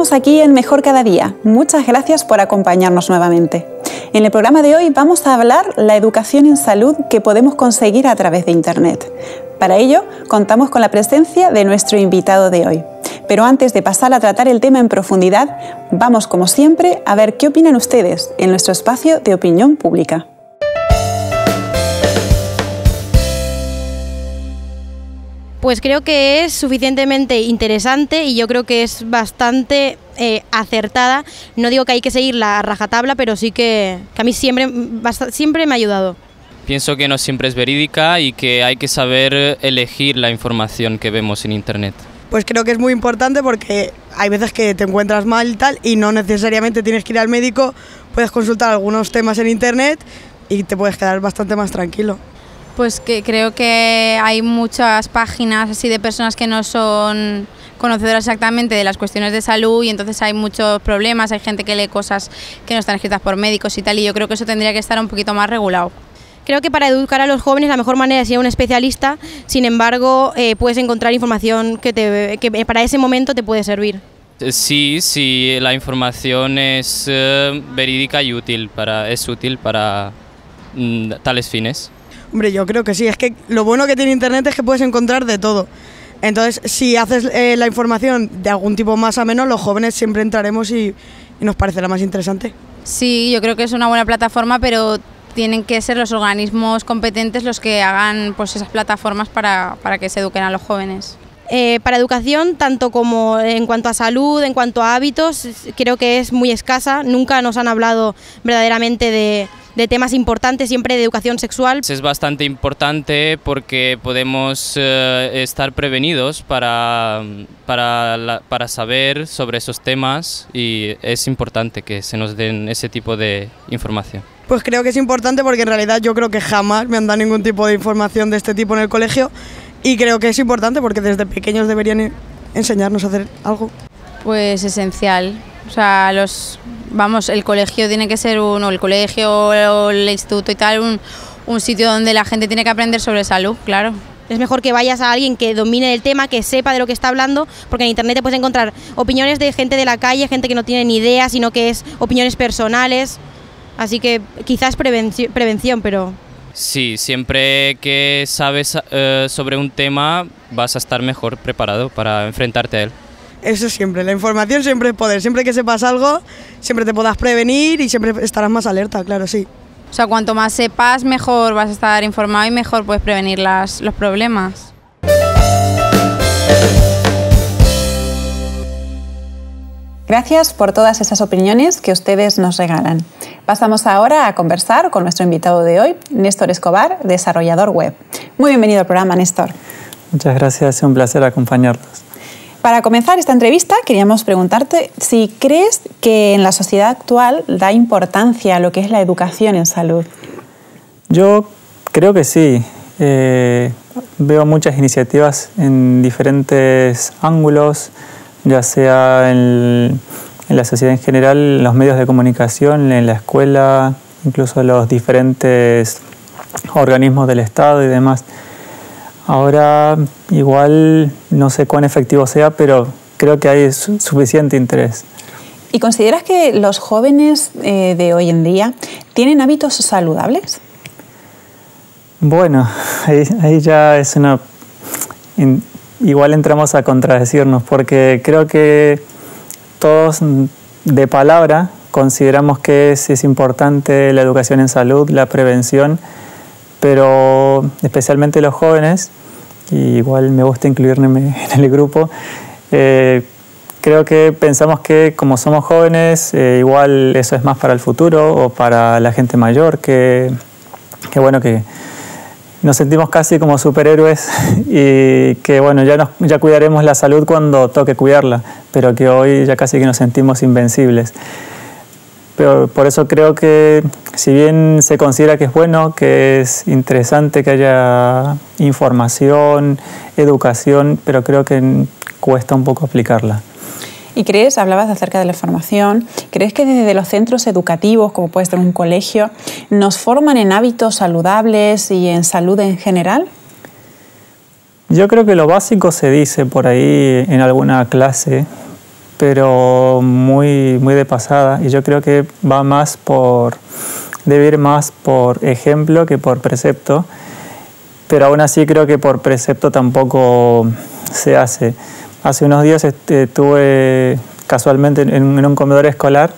Seguimos aquí en Mejor Cada Día. Muchas gracias por acompañarnos nuevamente. En el programa de hoy vamos a hablar la educación en salud que podemos conseguir a través de Internet. Para ello, contamos con la presencia de nuestro invitado de hoy. Pero antes de pasar a tratar el tema en profundidad, vamos como siempre a ver qué opinan ustedes en nuestro espacio de opinión pública. Pues creo que es suficientemente interesante y yo creo que es bastante acertada. No digo que hay que seguir la rajatabla, pero sí que a mí siempre me ha ayudado. Pienso que no siempre es verídica y que hay que saber elegir la información que vemos en Internet. Pues creo que es muy importante porque hay veces que te encuentras mal y tal y no necesariamente tienes que ir al médico, puedes consultar algunos temas en Internet y te puedes quedar bastante más tranquilo. Pues que creo que hay muchas páginas así de personas que no son conocedoras exactamente de las cuestiones de salud y entonces hay muchos problemas, hay gente que lee cosas que no están escritas por médicos y tal, y yo creo que eso tendría que estar un poquito más regulado. Creo que para educar a los jóvenes la mejor manera es ir a un especialista, sin embargo puedes encontrar información que para ese momento te puede servir. Sí, la información es verídica y útil es útil para tales fines. Hombre, yo creo que sí, es que lo bueno que tiene Internet es que puedes encontrar de todo. Entonces, si haces la información de algún tipo más ameno, los jóvenes siempre entraremos y nos parecerá más interesante. Sí, yo creo que es una buena plataforma, pero tienen que ser los organismos competentes los que hagan pues esas plataformas para que se eduquen a los jóvenes. Para educación, tanto como en cuanto a salud, en cuanto a hábitos, creo que es muy escasa. Nunca nos han hablado verdaderamente de temas importantes, siempre de educación sexual. Es bastante importante porque podemos estar prevenidos para saber sobre esos temas y es importante que se nos den ese tipo de información. Pues creo que es importante porque en realidad yo creo que jamás me han dado ningún tipo de información de este tipo en el colegio y creo que es importante porque desde pequeños deberían enseñarnos a hacer algo. Pues esencial, o sea, el colegio tiene que ser el colegio o el instituto y tal, un sitio donde la gente tiene que aprender sobre salud, claro. Es mejor que vayas a alguien que domine el tema, que sepa de lo que está hablando, porque en Internet te puedes encontrar opiniones de gente de la calle, gente que no tiene ni idea, sino que es opiniones personales, así que quizás prevención, pero... Sí, siempre que sabes sobre un tema vas a estar mejor preparado para enfrentarte a él. Eso siempre, la información siempre es poder, siempre que sepas algo, siempre te podrás prevenir y siempre estarás más alerta, claro, sí. O sea, cuanto más sepas, mejor vas a estar informado y mejor puedes prevenir los problemas. Gracias por todas esas opiniones que ustedes nos regalan. Pasamos ahora a conversar con nuestro invitado de hoy, Néstor Escobar, desarrollador web. Muy bienvenido al programa, Néstor. Muchas gracias, es un placer acompañarlos. Para comenzar esta entrevista, queríamos preguntarte si crees que en la sociedad actual da importancia a lo que es la educación en salud. Yo creo que sí. Veo muchas iniciativas en diferentes ángulos, ya sea en la sociedad en general, en los medios de comunicación, en la escuela, incluso los diferentes organismos del Estado y demás. Ahora, igual, no sé cuán efectivo sea, pero creo que hay suficiente interés. ¿Y consideras que los jóvenes de hoy en día tienen hábitos saludables? Bueno, ahí ya es igual entramos a contradecirnos, porque creo que todos de palabra consideramos que es importante la educación en salud, la prevención, pero especialmente los jóvenes, y igual me gusta incluirme en el grupo, creo que pensamos que como somos jóvenes, igual eso es más para el futuro o para la gente mayor, que bueno, que nos sentimos casi como superhéroes y que bueno, ya cuidaremos la salud cuando toque cuidarla, pero que hoy ya casi que nos sentimos invencibles. Pero por eso creo que si bien se considera que es bueno, que es interesante que haya información, educación, pero creo que cuesta un poco aplicarla. ¿Y crees, hablabas acerca de la formación, crees que desde los centros educativos, como puede ser un colegio, nos forman en hábitos saludables y en salud en general? Yo creo que lo básico se dice por ahí en alguna clase, pero muy de pasada, y yo creo que debe ir más por ejemplo que por precepto, pero aún así creo que por precepto tampoco se hace. Hace unos días estuve casualmente en un comedor escolar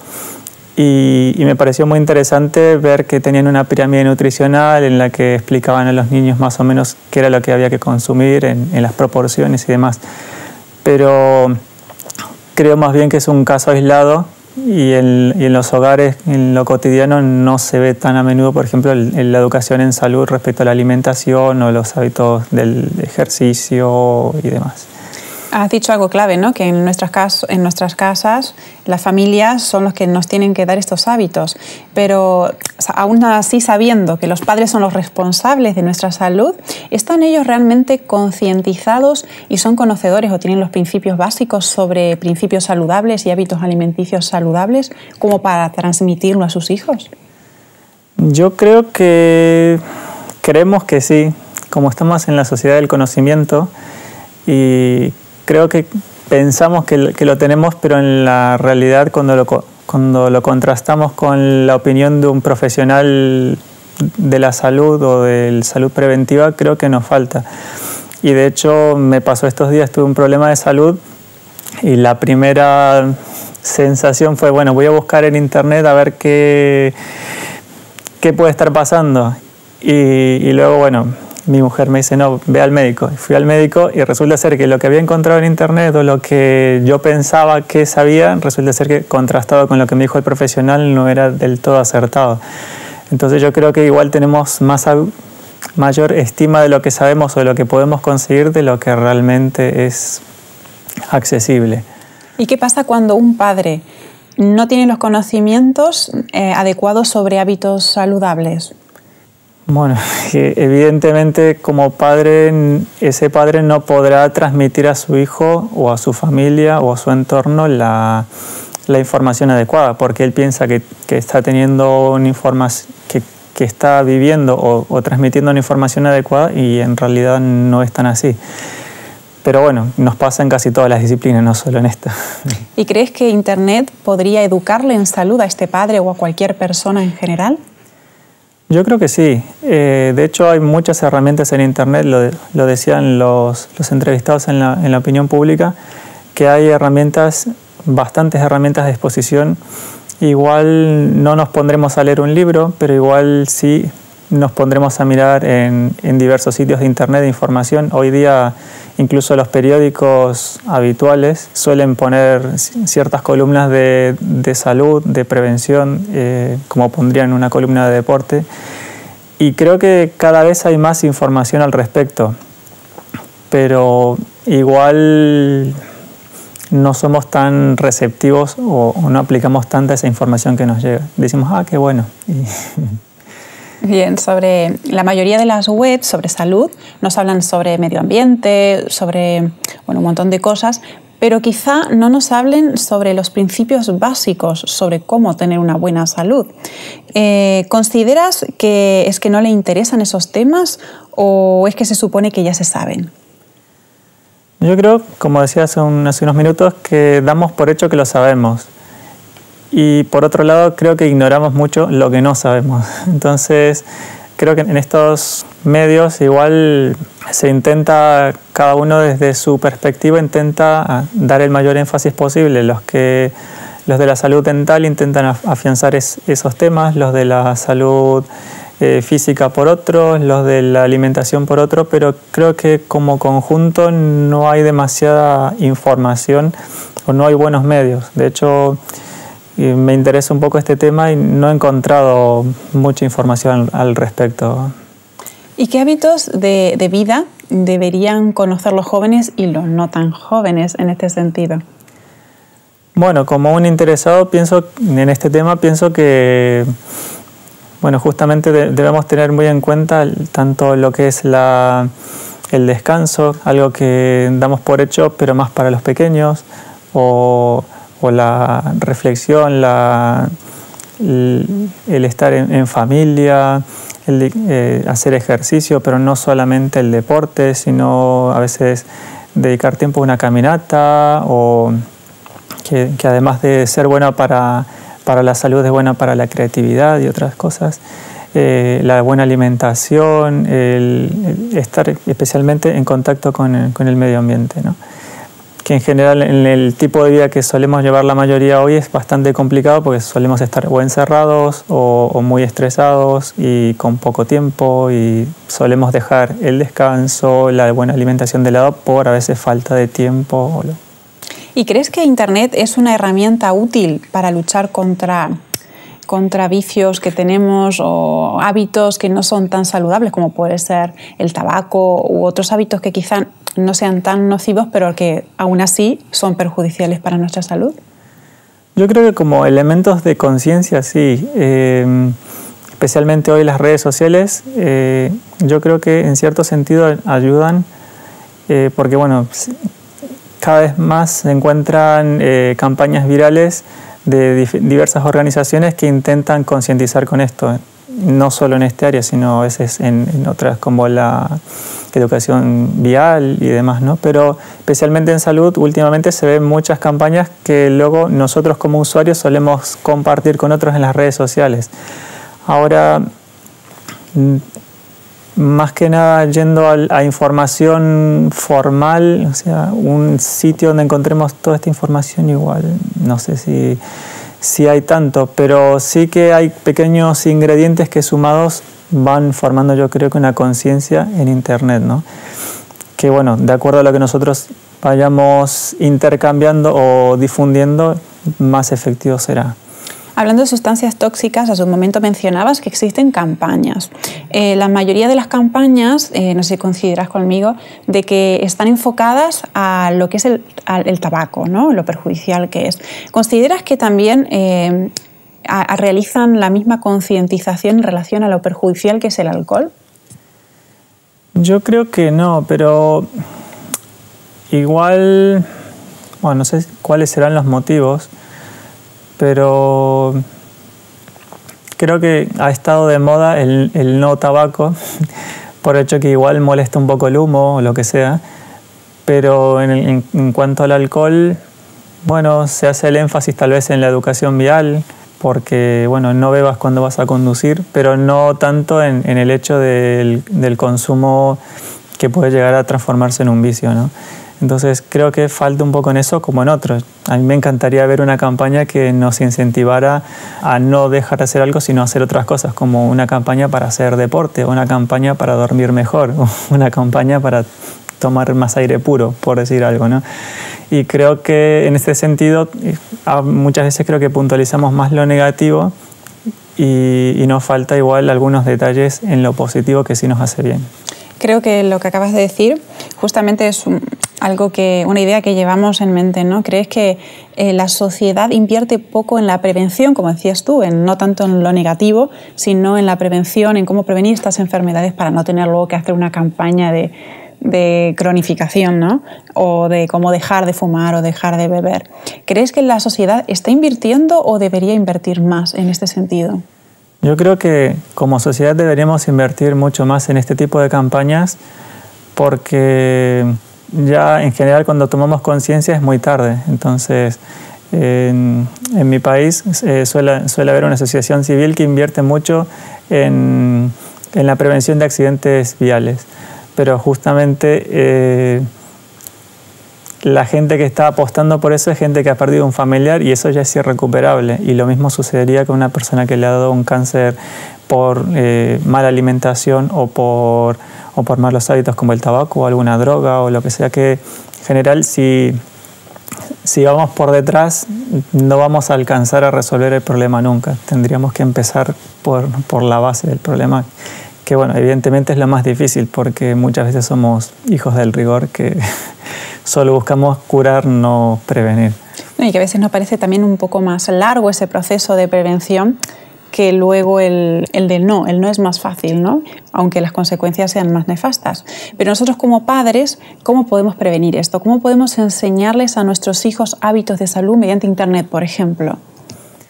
y me pareció muy interesante ver que tenían una pirámide nutricional en la que explicaban a los niños más o menos qué era lo que había que consumir en las proporciones y demás. Pero creo más bien que es un caso aislado y en los hogares, en lo cotidiano, no se ve tan a menudo, por ejemplo, en la educación en salud respecto a la alimentación o los hábitos del ejercicio y demás. Has dicho algo clave, ¿no? Que en nuestras casas las familias son los que nos tienen que dar estos hábitos, pero aún así, sabiendo que los padres son los responsables de nuestra salud, ¿están ellos realmente concientizados y son conocedores o tienen los principios básicos sobre principios saludables y hábitos alimenticios saludables como para transmitirlo a sus hijos? Yo creo que creemos que sí, como estamos en la sociedad del conocimiento, y creo que pensamos que lo tenemos, pero en la realidad cuando lo contrastamos con la opinión de un profesional de la salud o de salud preventiva, creo que nos falta. Y de hecho me pasó estos días, tuve un problema de salud y la primera sensación fue, bueno, voy a buscar en internet a ver qué puede estar pasando. Y luego, bueno, mi mujer me dice, no, ve al médico. Fui al médico y resulta ser que lo que había encontrado en internet o lo que yo pensaba que sabía, resulta ser que contrastado con lo que me dijo el profesional no era del todo acertado. Entonces yo creo que igual tenemos mayor estima de lo que sabemos o de lo que podemos conseguir de lo que realmente es accesible. ¿Y qué pasa cuando un padre no tiene los conocimientos adecuados sobre hábitos saludables? Bueno, evidentemente como padre, ese padre no podrá transmitir a su hijo o a su familia o a su entorno la información adecuada, porque él piensa que está teniendo una información, que está viviendo o transmitiendo una información adecuada, y en realidad no es tan así. Pero bueno, nos pasa en casi todas las disciplinas, no solo en esta. ¿Y crees que Internet podría educarle en salud a este padre o a cualquier persona en general? Yo creo que sí. De hecho, hay muchas herramientas en Internet, lo decían los entrevistados en la opinión pública, que hay bastantes herramientas de exposición. Igual no nos pondremos a leer un libro, pero igual sí nos pondremos a mirar en diversos sitios de Internet de información. Hoy día incluso los periódicos habituales suelen poner ciertas columnas de salud, de prevención, como pondrían una columna de deporte. Y creo que cada vez hay más información al respecto, pero igual no somos tan receptivos o no aplicamos tanta esa información que nos llega. Decimos, qué bueno. Bien, sobre la mayoría de las webs sobre salud nos hablan sobre medio ambiente, sobre un montón de cosas, pero quizá no nos hablen sobre los principios básicos sobre cómo tener una buena salud. ¿Consideras que es que no le interesan esos temas o es que se supone que ya se saben? Yo creo, como decía hace unos minutos, que damos por hecho que lo sabemos. Y por otro lado, creo que ignoramos mucho lo que no sabemos. Entonces, creo que en estos medios igual se intenta, cada uno desde su perspectiva intenta dar el mayor énfasis posible. Los de la salud dental intentan afianzar esos temas, los de la salud física por otro, los de la alimentación por otro, pero creo que como conjunto no hay demasiada información o no hay buenos medios. De hecho, me interesa un poco este tema y no he encontrado mucha información al respecto. ¿Y qué hábitos de vida deberían conocer los jóvenes y los no tan jóvenes en este sentido? Bueno, como un interesado en este tema, pienso que justamente debemos tener muy en cuenta tanto lo que es el descanso, algo que damos por hecho, pero más para los pequeños, o la reflexión, el estar en familia, hacer ejercicio, pero no solamente el deporte, sino a veces dedicar tiempo a una caminata o que además de ser buena para la salud es buena para la creatividad y otras cosas. La buena alimentación, el estar especialmente en contacto con el medio ambiente, ¿no? Que en general en el tipo de vida que solemos llevar la mayoría hoy es bastante complicado porque solemos estar o encerrados o muy estresados y con poco tiempo, y solemos dejar el descanso, la buena alimentación de lado por a veces falta de tiempo. ¿Y crees que Internet es una herramienta útil para luchar contra vicios que tenemos o hábitos que no son tan saludables, como puede ser el tabaco u otros hábitos que quizá no sean tan nocivos, pero que aún así son perjudiciales para nuestra salud? Yo creo que como elementos de conciencia, sí. Especialmente hoy las redes sociales, yo creo que en cierto sentido ayudan, porque bueno, cada vez más se encuentran campañas virales de diversas organizaciones que intentan concientizar con esto, no solo en este área, sino a veces en otras como la educación vial y demás, ¿no? Pero especialmente en salud, últimamente se ven muchas campañas que luego nosotros como usuarios solemos compartir con otros en las redes sociales. Ahora, más que nada yendo a información formal, o sea, un sitio donde encontremos toda esta información igual, no sé si hay tanto, pero sí que hay pequeños ingredientes que sumados van formando, yo creo que una conciencia en Internet, ¿no? Que bueno, de acuerdo a lo que nosotros vayamos intercambiando o difundiendo, más efectivo será. Hablando de sustancias tóxicas, hace un momento mencionabas que existen campañas. La mayoría de las campañas, no sé si coincidirás conmigo, de que están enfocadas a lo que es el tabaco, ¿no? Lo perjudicial que es. ¿Consideras que también realizan la misma concientización en relación a lo perjudicial que es el alcohol? Yo creo que no, pero igual, bueno, no sé cuáles serán los motivos, pero creo que ha estado de moda el no tabaco, por el hecho que igual molesta un poco el humo o lo que sea, pero en cuanto al alcohol, bueno, se hace el énfasis tal vez en la educación vial, porque bueno, no bebas cuando vas a conducir, pero no tanto en el hecho del consumo que puede llegar a transformarse en un vicio, ¿no? Entonces creo que falta un poco en eso como en otros. A mí me encantaría ver una campaña que nos incentivara a no dejar de hacer algo, sino hacer otras cosas, como una campaña para hacer deporte, una campaña para dormir mejor, una campaña para tomar más aire puro, por decir algo, ¿no? Y creo que en este sentido muchas veces creo que puntualizamos más lo negativo y nos falta igual algunos detalles en lo positivo que sí nos hace bien. Creo que lo que acabas de decir justamente es una idea que llevamos en mente, ¿no? ¿Crees que la sociedad invierte poco en la prevención, como decías tú, no tanto en lo negativo, sino en la prevención, en cómo prevenir estas enfermedades para no tener luego que hacer una campaña de cronificación, ¿no? O de cómo dejar de fumar o dejar de beber? ¿Crees que la sociedad está invirtiendo o debería invertir más en este sentido? Yo creo que como sociedad deberíamos invertir mucho más en este tipo de campañas, porque ya en general cuando tomamos conciencia es muy tarde. Entonces, en mi país suele haber una asociación civil que invierte mucho en la prevención de accidentes viales, pero justamente la gente que está apostando por eso es gente que ha perdido un familiar y eso ya es irrecuperable. Y lo mismo sucedería con una persona que le ha dado un cáncer por mala alimentación o por malos hábitos como el tabaco o alguna droga o lo que sea, que en general si vamos por detrás no vamos a alcanzar a resolver el problema nunca. Tendríamos que empezar por la base del problema, que bueno, evidentemente es lo más difícil porque muchas veces somos hijos del rigor que solo buscamos curar, no prevenir. Y que a veces nos parece también un poco más largo ese proceso de prevención que luego el del no. El no es más fácil, ¿no? Aunque las consecuencias sean más nefastas. Pero nosotros como padres, ¿cómo podemos prevenir esto? ¿Cómo podemos enseñarles a nuestros hijos hábitos de salud mediante Internet, por ejemplo?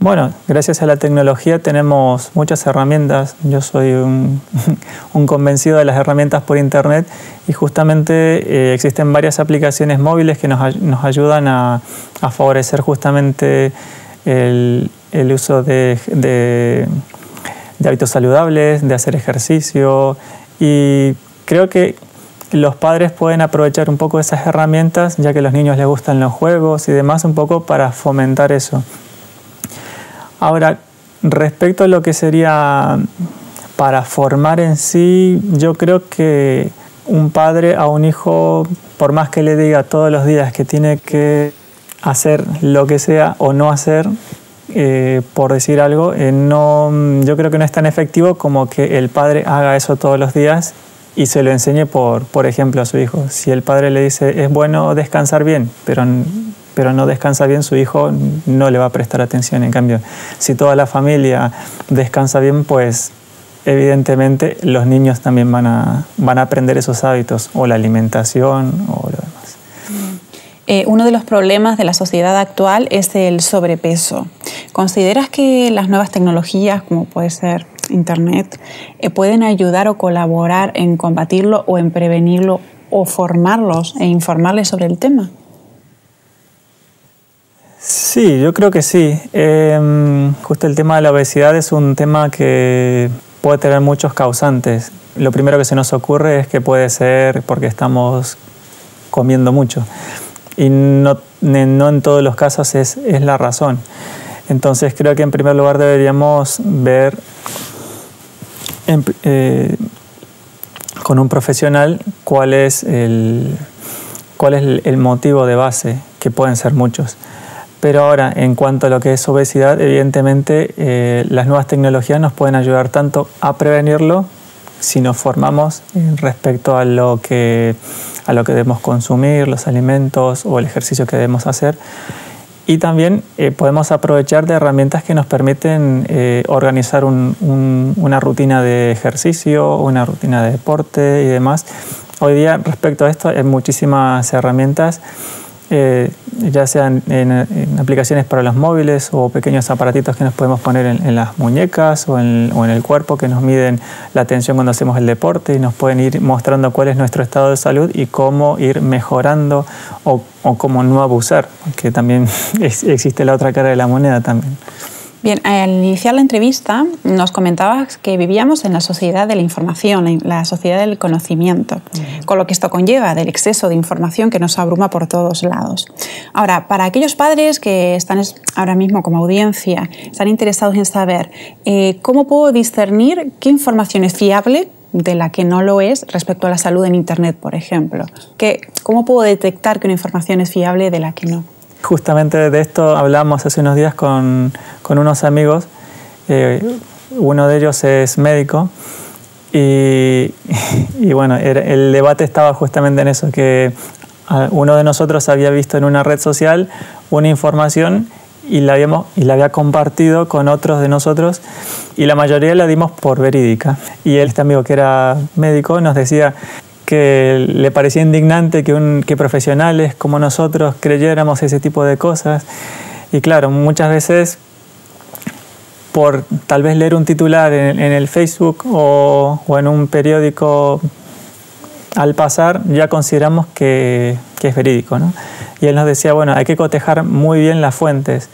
Bueno, gracias a la tecnología tenemos muchas herramientas. Yo soy un convencido de las herramientas por Internet y justamente existen varias aplicaciones móviles que nos ayudan a favorecer justamente el uso de hábitos saludables, de hacer ejercicio, y creo que los padres pueden aprovechar un poco esas herramientas, ya que a los niños les gustan los juegos y demás, un poco para fomentar eso. Ahora, respecto a lo que sería para formar en sí, yo creo que un padre a un hijo, por más que le diga todos los días que tiene que hacer lo que sea o no hacer, por decir algo, yo creo que no es tan efectivo como que el padre haga eso todos los días y se lo enseñe por ejemplo a su hijo. Si el padre le dice es bueno descansar bien, pero no descansa bien, su hijo no le va a prestar atención. En cambio, si toda la familia descansa bien, pues evidentemente los niños también van a aprender esos hábitos, o la alimentación o lo demás. Uno de los problemas de la sociedad actual es el sobrepeso. ¿Consideras que las nuevas tecnologías, como puede ser Internet, pueden ayudar o colaborar en combatirlo o en prevenirlo, o formarlos e informarles sobre el tema? Sí, yo creo que sí. Justo el tema de la obesidad es un tema que puede tener muchos causantes. Lo primero que se nos ocurre es que puede ser porque estamos comiendo mucho. Y no en todos los casos es la razón. Entonces creo que en primer lugar deberíamos ver con un profesional cuál es el motivo de base, que pueden ser muchos. Pero ahora, en cuanto a lo que es obesidad, evidentemente las nuevas tecnologías nos pueden ayudar tanto a prevenirlo, si nos formamos respecto a lo que debemos consumir, los alimentos o el ejercicio que debemos hacer. Y también podemos aprovechar de herramientas que nos permiten organizar una rutina de ejercicio, una rutina de deporte y demás. Hoy día, respecto a esto, hay muchísimas herramientas, ya sean en aplicaciones para los móviles o pequeños aparatitos que nos podemos poner en las muñecas o en el cuerpo, que nos miden la tensión cuando hacemos el deporte y nos pueden ir mostrando cuál es nuestro estado de salud y cómo ir mejorando o cómo no abusar, porque también existe la otra cara de la moneda también. Bien, al iniciar la entrevista nos comentabas que vivíamos en la sociedad de la información, la sociedad del conocimiento, con lo que esto conlleva del exceso de información que nos abruma por todos lados. Ahora, para aquellos padres que están ahora mismo como audiencia, están interesados en saber cómo puedo discernir qué información es fiable de la que no lo es respecto a la salud en Internet, por ejemplo. ¿Cómo puedo detectar que una información es fiable de la que no? Justamente de esto hablamos hace unos días con unos amigos. Uno de ellos es médico y bueno, el debate estaba justamente en eso, que uno de nosotros había visto en una red social una información y la había compartido con otros de nosotros y la mayoría la dimos por verídica. Y este amigo, que era médico, nos decía que le parecía indignante que profesionales como nosotros creyéramos ese tipo de cosas. Y claro, muchas veces por tal vez leer un titular en el Facebook o en un periódico, al pasar ya consideramos que es verídico, ¿no? Y él nos decía, bueno, hay que cotejar muy bien las fuentes,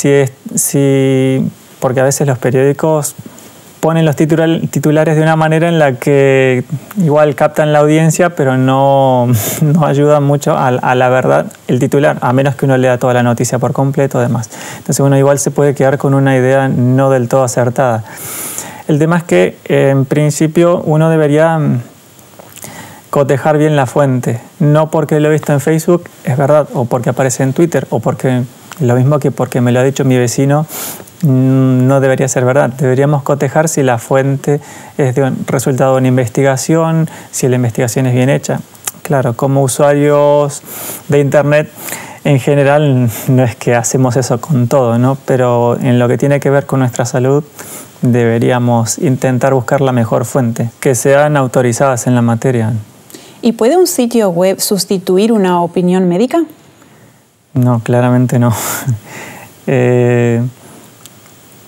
porque a veces los periódicos ponen los titulares de una manera en la que igual captan la audiencia, pero no ayudan mucho a la verdad el titular, a menos que uno lea toda la noticia por completo, además. Entonces uno igual se puede quedar con una idea no del todo acertada. El tema es que en principio uno debería cotejar bien la fuente, no porque lo he visto en Facebook es verdad, o porque aparece en Twitter, o porque lo mismo que porque me lo ha dicho mi vecino, no debería ser verdad. Deberíamos cotejar si la fuente es de un resultado de una investigación, si la investigación es bien hecha. Claro, como usuarios de Internet, en general no es que hacemos eso con todo, ¿no? Pero en lo que tiene que ver con nuestra salud, deberíamos intentar buscar la mejor fuente, que sean autorizadas en la materia. ¿Y puede un sitio web sustituir una opinión médica? No, claramente no.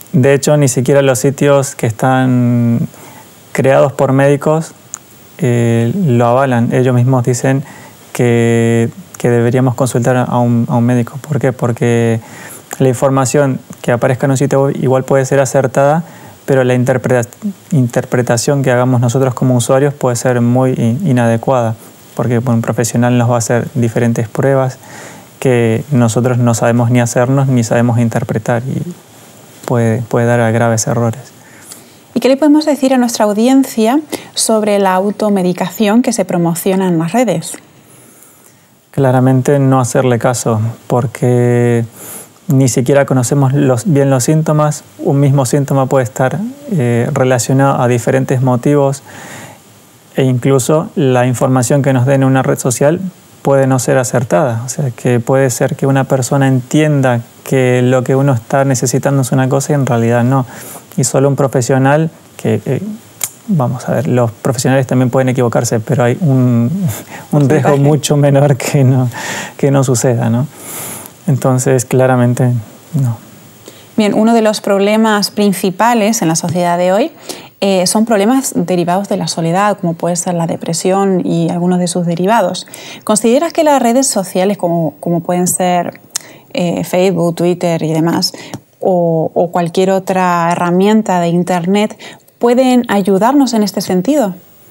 De hecho, ni siquiera los sitios que están creados por médicos lo avalan. Ellos mismos dicen que deberíamos consultar a un médico. ¿Por qué? Porque la información que aparezca en un sitio igual puede ser acertada, pero la interpretación que hagamos nosotros como usuarios puede ser muy inadecuada, porque un profesional nos va a hacer diferentes pruebas que nosotros no sabemos ni hacernos ni sabemos interpretar, y puede dar a graves errores. ¿Y qué le podemos decir a nuestra audiencia sobre la automedicación que se promociona en las redes? Claramente no hacerle caso, porque ni siquiera conocemos bien los síntomas. Un mismo síntoma puede estar relacionado a diferentes motivos, e incluso la información que nos den en una red social puede no ser acertada. O sea, que puede ser que una persona entienda que lo que uno está necesitando es una cosa y en realidad no. Y solo un profesional vamos a ver, los profesionales también pueden equivocarse, pero hay un riesgo mucho menor que no suceda, ¿no? Entonces, claramente, no. Bien, uno de los problemas principales en la sociedad de hoy son problemas derivados de la soledad, como puede ser la depresión y algunos de sus derivados. ¿Consideras que las redes sociales, como pueden ser Facebook, Twitter y demás, o cualquier otra herramienta de Internet, pueden ayudarnos en este sentido?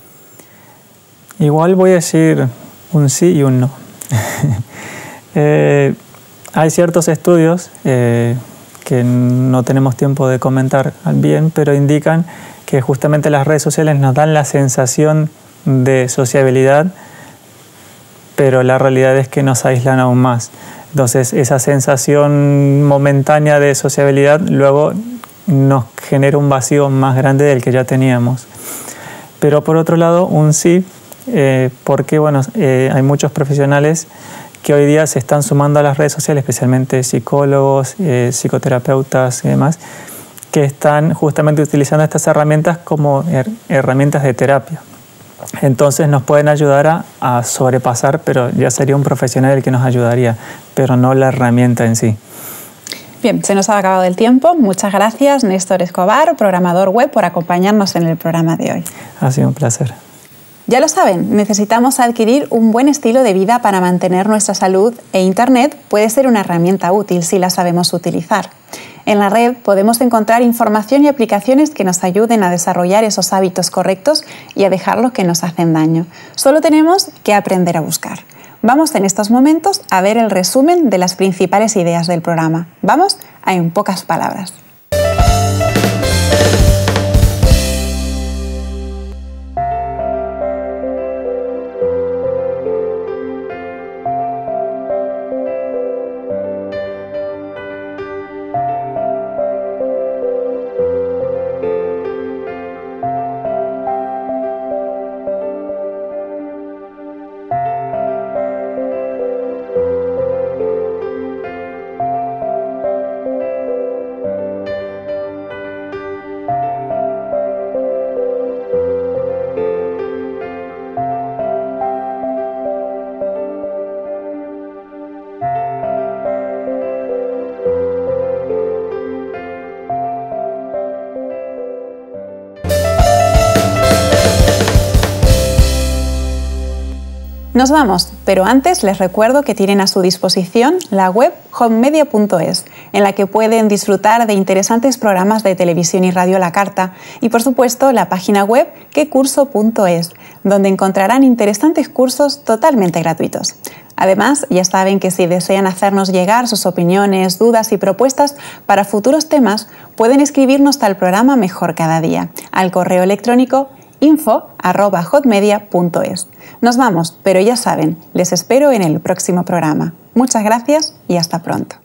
Igual voy a decir un sí y un no. Hay ciertos estudios que no tenemos tiempo de comentar bien, pero indican que justamente las redes sociales nos dan la sensación de sociabilidad, pero la realidad es que nos aíslan aún más. Entonces, esa sensación momentánea de sociabilidad luego nos genera un vacío más grande del que ya teníamos. Pero por otro lado, un sí, porque hay muchos profesionales que hoy día se están sumando a las redes sociales, especialmente psicólogos, psicoterapeutas y demás, que están justamente utilizando estas herramientas como herramientas de terapia. Entonces nos pueden ayudar a sobrepasar, pero ya sería un profesional el que nos ayudaría, pero no la herramienta en sí. Bien, se nos ha acabado el tiempo. Muchas gracias, Néstor Escobar, programador web, por acompañarnos en el programa de hoy. Ha sido un placer. Ya lo saben, necesitamos adquirir un buen estilo de vida para mantener nuestra salud, e Internet puede ser una herramienta útil si la sabemos utilizar. En la red podemos encontrar información y aplicaciones que nos ayuden a desarrollar esos hábitos correctos y a dejar los que nos hacen daño. Solo tenemos que aprender a buscar. Vamos en estos momentos a ver el resumen de las principales ideas del programa. Vamos a En pocas palabras. Nos vamos, pero antes les recuerdo que tienen a su disposición la web hotmedia.es, en la que pueden disfrutar de interesantes programas de televisión y radio a la carta, y por supuesto la página web quecurso.es, donde encontrarán interesantes cursos totalmente gratuitos. Además, ya saben que si desean hacernos llegar sus opiniones, dudas y propuestas para futuros temas, pueden escribirnos al programa Mejor Cada Día, al correo electrónico info@hotmedia.es. Nos vamos, pero ya saben, les espero en el próximo programa. Muchas gracias y hasta pronto.